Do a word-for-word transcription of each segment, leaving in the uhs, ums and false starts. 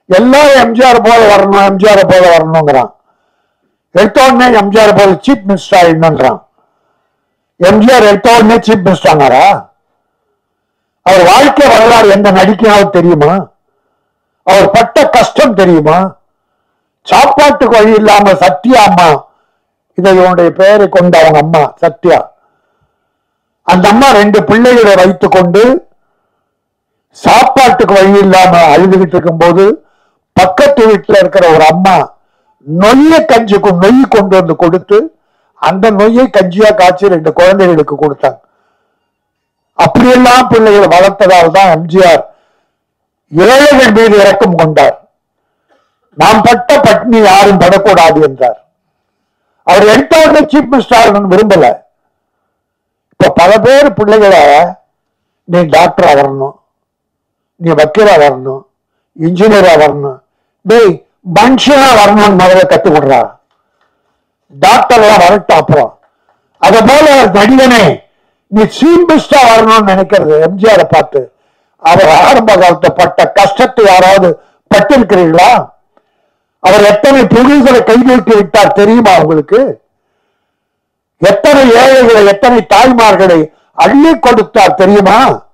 எல்லாரும் எம்ஜிஆர் போல வரணும், எம்ஜிஆர் போல வரணுங்கிறான். எடுத்த உடனே எம்ஜிஆர் போல சீஃப் மினிஸ்டர் ஆயிடணுன்றான். எம்ஜிஆர் எடுத்த உடனே சீஃப் மினிஸ்டர் ஆனாரா? அவர் வாழ்க்கை வரலாறு எந்த நடிக்கையாவது தெரியுமா? அவர் பட்ட கஷ்டம் தெரியுமா? சாப்பாட்டுக்கு வழி இல்லாம சத்யா அம்மா, இதை இவனுடைய பெயரை கொண்ட அவங்க அம்மா சத்யா, அந்த அம்மா ரெண்டு பிள்ளைகளை வைத்துக் கொண்டு சாப்பாட்டுக்கு வழி இல்லாம அழுதுகிட்டு இருக்கும் போது பக்கத்து வீட்டுல இருக்கிற ஒரு அம்மா நொய்ய கஞ்சிக்கு நொய் கொண்டு வந்து கொடுத்து அந்த நொய்யை கஞ்சியா காய்ச்சி ரெண்டு குழந்தைகளுக்கு கொடுத்தாங்க. அப்படியெல்லாம் பிள்ளைகளை வளர்த்ததால் தான் எம்ஜிஆர் ஏழைகள் மீது இரக்கம் கொண்டார். நாம் பட்ட பட்னி யாரும் படக்கூடாது என்றார். அவர் எடுத்த சீஃப் மினிஸ்டர் விரும்பல. இப்ப பல பேர் பிள்ளைகளை நீ டாக்டரா வரணும், நீ வக்கீலா வரணும், இன்ஜினியரா வரணும், டேய் மனுஷனா வரணும்னு முதல்ல கத்துக் கொடுறா. டாக்டர் எல்லாம் வரட்டும் அப்புறம். அத போல நடிகனே நீ சீஃப் மினிஸ்டர் வரணும்னு நினைக்கிறது எம்ஜிஆரை பார்த்து. அவர் ஆரம்ப காலத்தை பட்ட கஷ்டத்தை யாராவது பட்டிருக்கிறீர்களா? அவர் எத்தனை தொழில்களை கைவிட்டு விட்டார் தெரியுமா உங்களுக்கு? எத்தனை ஏழைகளை, எத்தனை தாய்மார்களை அள்ளி கொடுத்தார் தெரியுமா?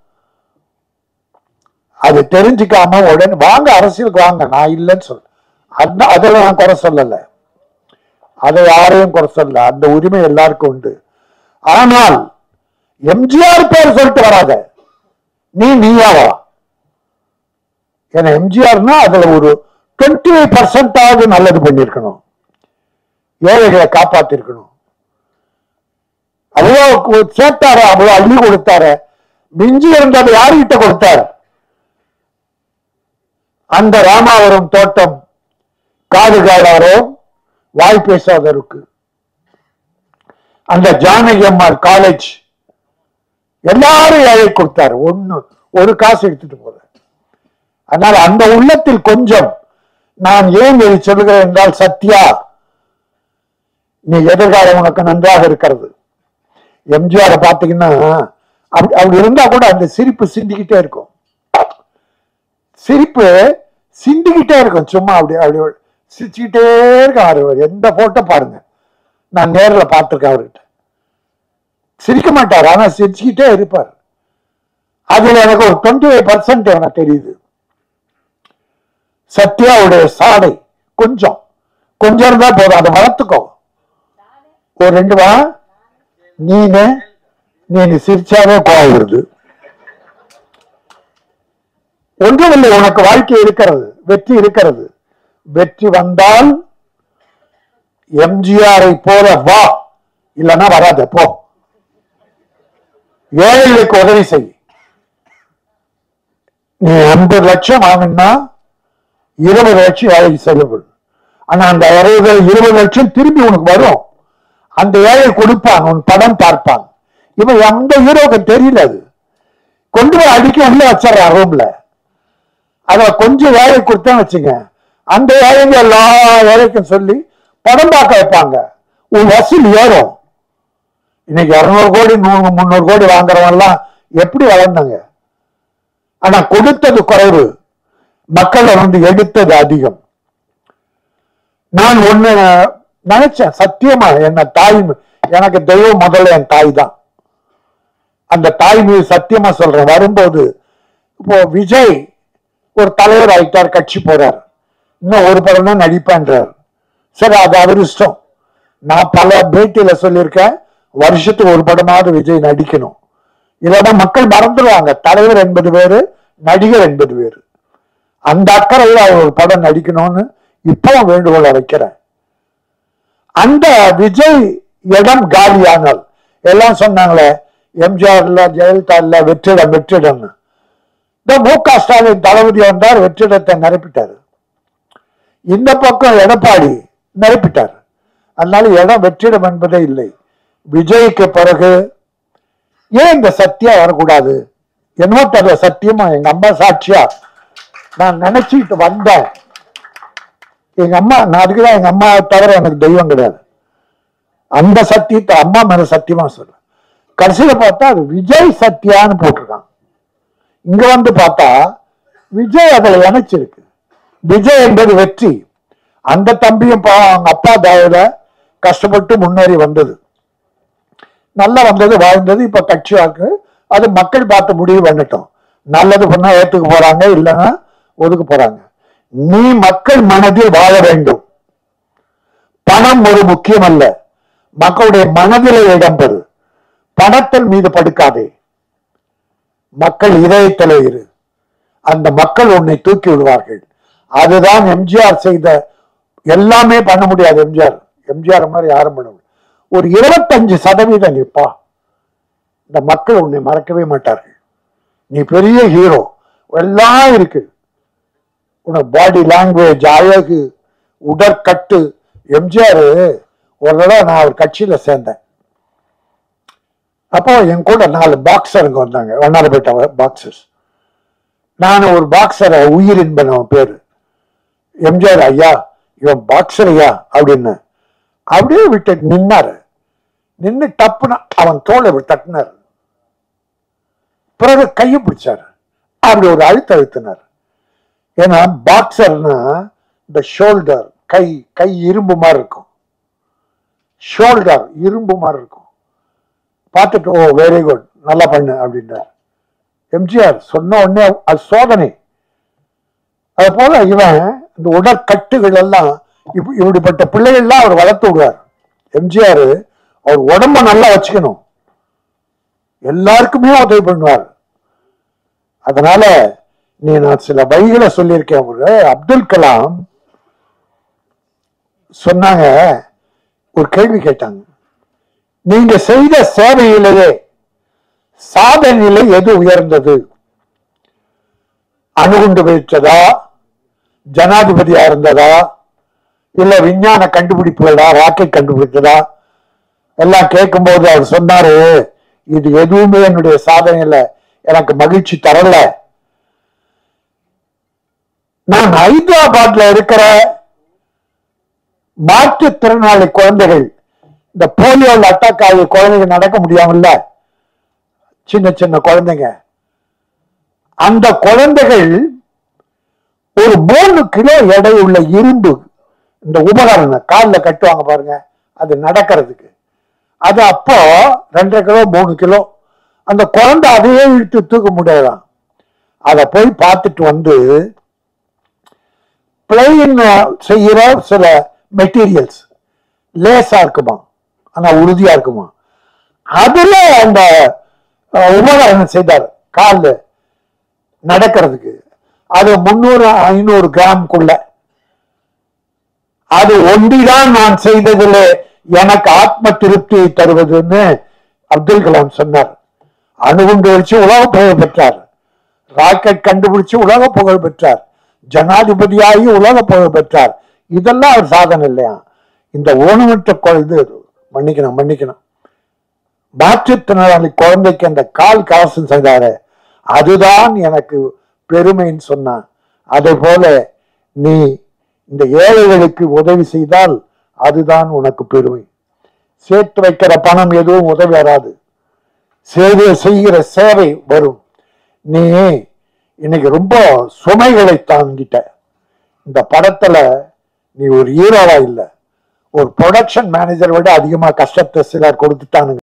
அது தெரிஞ்சுக்காம உடனே வாங்க அரசியலுக்கு வாங்க, நான் இல்லைன்னு சொல்ல. அந்த அதில் நான் குறை சொல்லல, அதை யாரையும் குறை சொல்ல, அந்த உரிமை எல்லாருக்கும் உண்டு. ஆனால் எம்ஜிஆர் பேர் சொல்லிட்டு வராத, நீ நீயாவா? ஏன்னா எம்ஜிஆர்னா அதுல ஒரு டுவெண்ட்டி ஃபைவ் பர்சன்ட் ஆவது நல்லது பண்ணிருக்கணும், ஏழைகளை காப்பாத்திருக்கணும். அவ்வளோ சேர்த்தார, அவ்வளோ அள்ளி கொடுத்தாரு. மிஞ்சி இருந்தது யாருகிட்ட கொடுத்தார்? அந்த ராமாவரம் தோட்டம் காது காடாரோ வாய் பேசாதருக்கு, அந்த ஜானகி அம்மாள் காலேஜ் எல்லாரும் ஏழை கொடுத்தாரு. ஒண்ணு ஒரு காசு எடுத்துட்டு போற. அதனால அந்த உள்ளத்தில் கொஞ்சம் நான் ஏன் இதை சொல்கிறேன் என்றால், சத்யா நீ எதிர்காலம் உனக்கு நன்றாக இருக்கிறது. எம்ஜிஆரை பார்த்தீங்கன்னா அப்படி அப்படி இருந்தா கூட அந்த சிரிப்பு சிந்திக்கிட்டே இருக்கும். சிரிப்பு சிந்திக்கிட்டே இருக்கும். சும்மா அப்படி அப்படி சிரிச்சுக்கிட்டே இருக்காரு. எந்த போட்டோ பாருங்க, நான் நேரில் பார்த்திருக்கேன் அவர்கிட்ட. சிரிக்க மாட்டார், ஆனா சிரிச்சுக்கிட்டே இருப்பார். அதுல எனக்கு ஒரு டுவெண்ட்டி ஃபைவ் பர்சன்ட் எனக்கு தெரியுது. சத்யாவுடைய சாடை கொஞ்சம் கொஞ்சம் இருந்தா போதும், அதை வளர்த்துக்கோ. ஒரு ரெண்டு வா நீனு நீ சிரிச்சாவே கோவம் வருது. ஒன்றுமில்லை, உனக்கு வாழ்க்கை இருக்கிறது, வெற்றி இருக்கிறது. வெற்றி வந்தால் எம்ஜிஆரை போல வா, இல்லைன்னா வராத போ. ஏழைகளுக்கு உதவி செய். நீ ஐம்பது லட்சம் வாங்கினா இருபது லட்சம் ஏழைக்கு செலவு. ஆனா அந்த அறுபது இருபது லட்சம் திரும்பி உனக்கு வரும். அந்த ஏழை கொடுப்பான், உன் படம் பார்ப்பான். இவன் எந்த ஹீரோக்கு தெரியல. அது கொண்டு போய் அடிக்க உள்ள வச்சிடறான் ரூம்ல. அத கொஞ்சம் ஏழை கொடுத்தேன்னு வச்சுங்க, அந்த ஏழைங்க எல்லா ஏழைக்கும் சொல்லி படம் பார்க்க வைப்பாங்க. உன் வசூல் ஏறும். இன்னைக்கு இருநூறு கோடி நூறு முன்னூறு கோடி வாங்குறவங்க எல்லாம் எப்படி வளர்ந்தாங்க? ஆனா கொடுத்தது குறைவு, மக்களை வந்து எடுத்தது அதிகம். நான் ஒண்ணு நினைச்சேன், சத்தியமா என்ன தாய், எனக்கு தெய்வம் முதல்ல என் தாய் தான். அந்த தாய் மீது சத்தியமா சொல்றேன். வரும்போது இப்போ விஜய் ஒரு தலைவர் ஆயிட்டார், கட்சி போறார், இன்னும் ஒரு படம் தான் நடிப்பேன்றார். சரி, அது அவர் இஷ்டம். நான் பல பேட்டியில சொல்லியிருக்கேன், வருஷத்துக்கு ஒரு படமாவது விஜய் நடிக்கணும். இல்லைன்னா மக்கள் மறந்துடுவாங்க, தலைவர் என்பது வேறு, நடிகர் என்பது வேறு. அந்த அக்கறையில் அவர் ஒரு படம் நடிக்கணும்னு இப்பவும் வேண்டுகோளை வைக்கிறேன். அந்த விஜய் இடம் காலியானால் எல்லாம் சொன்னாங்களே, எம்ஜிஆர் இல்ல, ஜெயலலிதா இல்ல, வெற்றிடம் வெற்றிடம்னு. இந்த மு க ஸ்டாலின் தளபதி வந்தார், வெற்றிடத்தை நிரப்பிட்டாரு. இந்த பக்கம் எடப்பாடி நிரப்பிட்டார். அதனால இடம் வெற்றிடம் என்பதே இல்லை. விஜய்க்கு பிறகு ஏன் இந்த சத்யா வரக்கூடாது? என்னவோ தெரியல, சத்தியமா எங்க அம்மா சாட்சியா நான் நினைச்சுட்டு வந்தேன். எங்க அம்மா, நான் அதுக்குதான் எங்க அம்மா தவிர எனக்கு தெய்வம் கிடையாது. அந்த சத்தியத்தை அம்மா மேல சத்தியமா சொல்ல. கடைசியில பார்த்தா அது விஜய் சத்யான்னு போட்டிருக்காங்க. இங்க வந்து பார்த்தா விஜய் அதுல இணைச்சிருக்கு. விஜய் என்பது வெற்றி. அந்த தம்பியும் அவங்க அப்பா தயவுல கஷ்டப்பட்டு முன்னேறி வந்தது, நல்லா வந்தது, வாழ்ந்தது. இப்ப கட்சியாக்கு அது மக்கள் பார்த்து முடிவு பண்ணட்டும். நல்லது பண்ணா ஏத்துக்க போறாங்க, இல்லைன்னா ஒதுக்க போறாங்க. நீ மக்கள் மனதில் வாழ வேண்டும். பணம் ஒரு முக்கியம் அல்ல, மக்களுடைய மனதிலே இடம்பெறு. பணத்தின் மீது படுக்காதே, மக்கள் இதயத்திலே இரு. அந்த மக்கள் உன்னை தூக்கி விடுவார்கள். அதுதான் எம்ஜிஆர் செய்த. எல்லாமே பண்ண முடியாது எம்ஜிஆர், எம்ஜிஆர் மாதிரி யாரும் பண்ண முடியாது. ஒரு இருபத்தஞ்சு சதவீதம் நிப்பா, இந்த மக்கள் உன்னை மறக்கவே மாட்டார்கள். நீ பெரிய ஹீரோ, எல்லாம் இருக்கு. உனக்கு பாடி லாங்குவேஜ், அழகு, உடற்கட்டு. எம்ஜிஆர் ஒரு தடவை நான் ஒரு கட்சியில சேர்ந்தேன். அப்போ என் கூட நாலு பாக்ஸருங்க வந்தாங்க, வண்ணாரப்பேட்டை பாக்ஸர்ஸ். நான் ஒரு பாக்ஸரை உயிர் என்பன் அவன் பேரு. எம்ஜிஆர் ஐயா இவன் பாக்ஸர் ஐயா அப்படின்னு அப்படியே விட்டு நின்னாரு. நின்று டப்புனா அவன் தோலை தட்டினார். பிறகு கையை பிடிச்சாரு, அப்படி ஒரு அழுத்த அழுத்தினார். ஏன்னா பாக்ஸர்னா இந்த ஷோல்டர், கை கை இரும்பு மாதிரி இருக்கும், ஷோல்டர் இரும்பு மாதிரி இருக்கும். பார்த்துட்டு ஓ வெரி குட், நல்லா பண்ணு அப்படின்றார் எம்ஜிஆர். சொன்ன உடனே அது சோதனை. அது போல இவன் இந்த உடற்கட்டுகள் எல்லாம் இப்படிப்பட்ட பிள்ளைகள்லாம் அவர் வளர்த்து விடுவார். எம்ஜிஆர் அவர் உடம்ப நல்லா வச்சுக்கணும், எல்லாருக்குமே உதவி பண்ணுவார். அதனால நீ நான் சில வழிகளை சொல்லியிருக்கேன். ஒரு அப்துல் கலாம் சொன்னாங்க, ஒரு கேள்வி கேட்டாங்க, நீங்க செய்த சேவையிலேயே சாதனையிலே எது உயர்ந்தது? அணுகுண்டு வைத்ததா, ஜனாதிபதியா இருந்ததா, இல்ல விஞ்ஞான கண்டுபிடிப்புகளா, ராக்கெட் கண்டுபிடித்ததா? எல்லாம் கேட்கும் போது அவர் சொன்னாரு, இது எதுவுமே என்னுடைய சாதனையில எனக்கு மகிழ்ச்சி தரல. நான் ஹைதராபாத்ல இருக்கிற மாற்றுத்திறனாளி குழந்தைகள், இந்த போலியோல அட்டாக் ஆகிய குழந்தைங்க நடக்க முடியாமல்ல, சின்ன சின்ன குழந்தைங்க, அந்த குழந்தைகள் ஒரு மூணு கிலோ எடை உள்ள இரும்பு இந்த உபகரணம் காலில் கட்டுவாங்க பாருங்க, அது நடக்கிறதுக்கு. அது அப்போ ரெண்டரை கிலோ மூணு கிலோ. அந்த குழந்தை அதையே இழுத்து தூக்க முடியாதான். அதை போய் பார்த்துட்டு வந்து பிளெயின் செய்யற சில மெட்டீரியல்ஸ் லேசா இருக்குமா, ஆனா உறுதியா இருக்குமா, அதுல அந்த உபகரணம் செய்தார் கால் நடக்கிறதுக்கு. அது முன்னூறு ஐநூறு கிராம்குள்ள. அது ஒன்றிதான் நான் செய்ததில் எனக்கு ஆத்ம திருப்தியை தருவதுன்னு அப்துல் கலாம் சொன்னார். அணுகுண்டு வச்சு உலக புகழ் பெற்றார், ராக்கெட் கண்டுபிடிச்சு உலக புகழ் பெற்றார், ஜனாதிபதியாகி உலக புகழ் பெற்றார். இதெல்லாம் அவர் சாதனை இல்லையா? இந்த ஊனமற்ற குழந்தை, மன்னிக்கணும் மன்னிக்கணும் மாற்றுத்திறனாளி குழந்தைக்கு அந்த கால் கவசம் செய்தாரு, அதுதான் எனக்கு பெருமைன்னு சொன்னான். அதே போல நீ இந்த ஏழைகளுக்கு உதவி செய்தால் அதுதான் உனக்கு பெருமை. சேர்த்து வைக்கிற பணம் எதுவும் உதவி வராது, சேவை செய்கிற சேவை வரும். நீ இன்னைக்கு ரொம்ப சுமைகளை தாங்கிட்ட. இந்த படத்துல நீ ஒரு ஹீரோவா இல்லை, ஒரு ப்ரொடக்ஷன் மேனேஜர் விட அதிகமா கஷ்டத்தை சிலர் கொடுத்துட்டானுங்க.